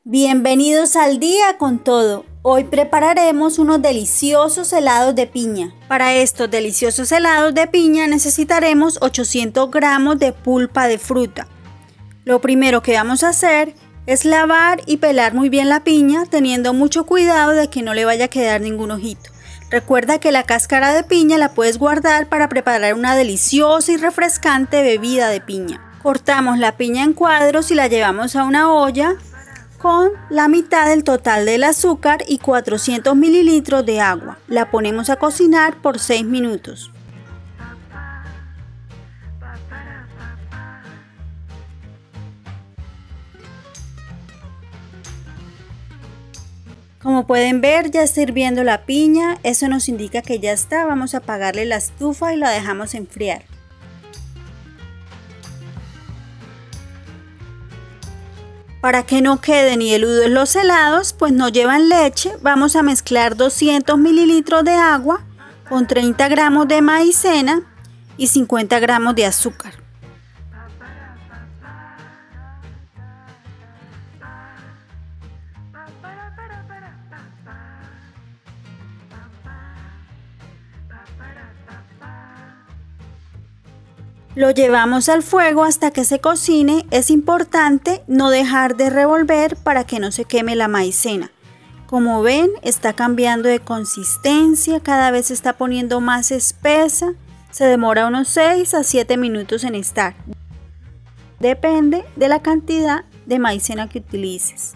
Bienvenidos al día con todo. Hoy prepararemos unos deliciosos helados de piña. Para estos deliciosos helados de piña necesitaremos 800 gramos de pulpa de fruta. Lo primero que vamos a hacer es lavar y pelar muy bien la piña, teniendo mucho cuidado de que no le vaya a quedar ningún ojito. Recuerda que la cáscara de piña la puedes guardar para preparar una deliciosa y refrescante bebida de piña. Cortamos la piña en cuadros y la llevamos a una olla con la mitad del total del azúcar y 400 mililitros de agua. La ponemos a cocinar por 6 minutos. Como pueden ver, ya está hirviendo la piña, eso nos indica que ya está. Vamos a apagarle la estufa y la dejamos enfriar. Para que no queden hieludos los helados, pues no llevan leche, vamos a mezclar 200 mililitros de agua con 30 gramos de maicena y 50 gramos de azúcar. Lo llevamos al fuego hasta que se cocine. Es importante no dejar de revolver para que no se queme la maicena. Como ven, está cambiando de consistencia, cada vez se está poniendo más espesa. Se demora unos 6 a 7 minutos en estar. Depende de la cantidad de maicena que utilices.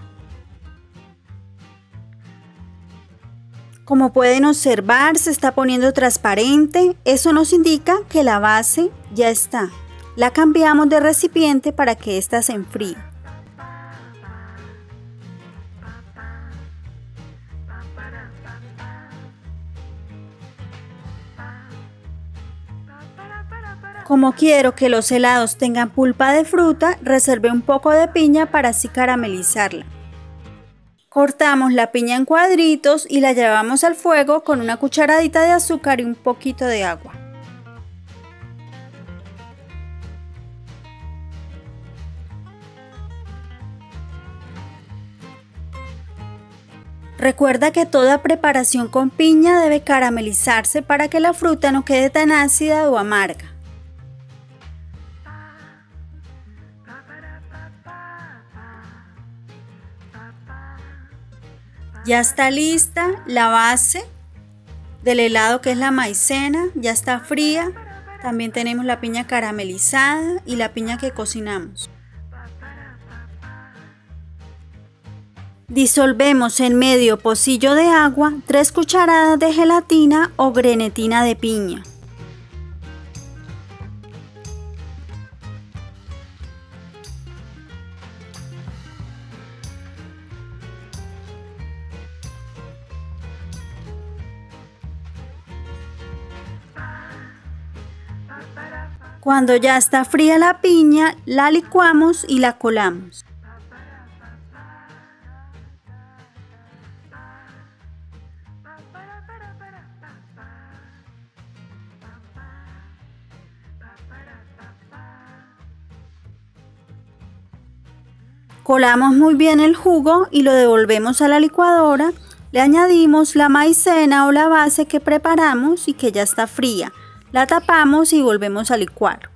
Como pueden observar, se está poniendo transparente. Eso nos indica que la base ya está. La cambiamos de recipiente para que ésta se enfríe. Como quiero que los helados tengan pulpa de fruta, reservé un poco de piña para así caramelizarla. Cortamos la piña en cuadritos y la llevamos al fuego con una cucharadita de azúcar y un poquito de agua. Recuerda que toda preparación con piña debe caramelizarse para que la fruta no quede tan ácida o amarga. Ya está lista la base del helado, que es la maicena, ya está fría. También tenemos la piña caramelizada y la piña que cocinamos. Disolvemos en medio pocillo de agua 3 cucharadas de gelatina o grenetina de piña. Cuando ya está fría la piña, la licuamos y la colamos. Colamos muy bien el jugo y lo devolvemos a la licuadora. Le añadimos la maicena o la base que preparamos y que ya está fría. La tapamos y volvemos a licuar.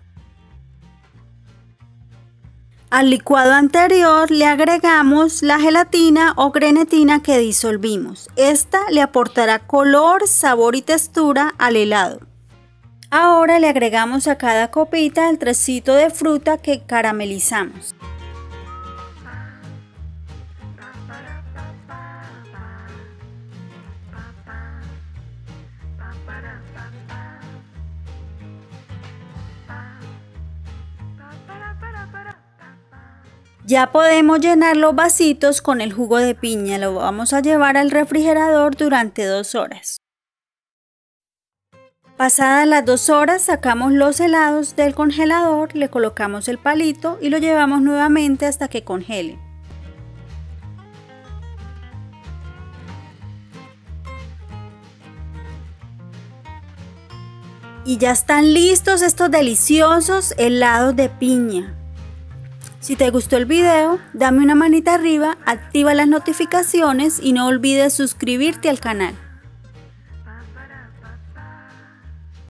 Al licuado anterior le agregamos la gelatina o grenetina que disolvimos. Esta le aportará color, sabor y textura al helado. Ahora le agregamos a cada copita el trocito de fruta que caramelizamos. Ya podemos llenar los vasitos con el jugo de piña. Lo vamos a llevar al refrigerador durante 2 horas. Pasadas las 2 horas, sacamos los helados del congelador, le colocamos el palito y lo llevamos nuevamente hasta que congele. Y ya están listos estos deliciosos helados de piña. Si te gustó el video, dame una manita arriba, activa las notificaciones y no olvides suscribirte al canal.